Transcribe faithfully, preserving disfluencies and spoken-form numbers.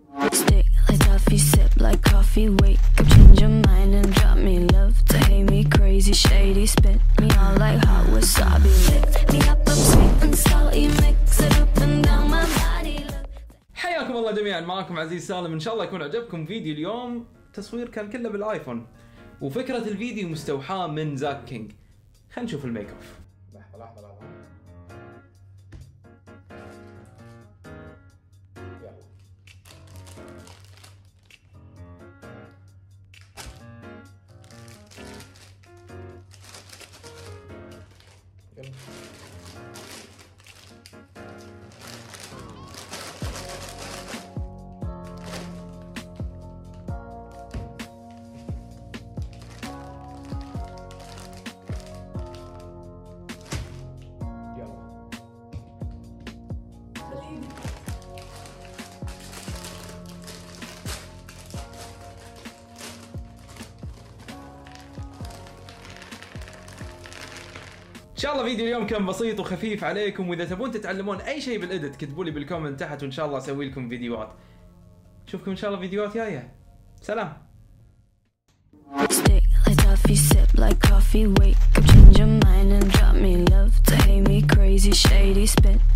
Stick like toffee, sip like coffee, wake up, change your mind and drop me love to hate me crazy, shady, spit me all like hot wasabi, lift me up, I'm sweet and salty, mix it up and down my body. حياكم الله جميعا، معكم عزيز سالم. ان شاء الله يكون عجبكم فيديو اليوم. تصوير كان كله بالايفون، وفكرة الفيديو مستوحاة من زاك كينج. خلينا نشوف الميك اوف. لحظة لحظة لحظة. يلا. يلا. ان شاء الله فيديو اليوم كان بسيط وخفيف عليكم، واذا تبون تتعلمون اي شيء بالإدت كتبوا لي بالكومنت تحت، وان شاء الله اسوي لكم فيديوهات. نشوفكم ان شاء الله فيديوهات جايه. سلام. Stick like toffee, sip like coffee, wake up, change your mind and drop me love to hate me crazy, shady, spit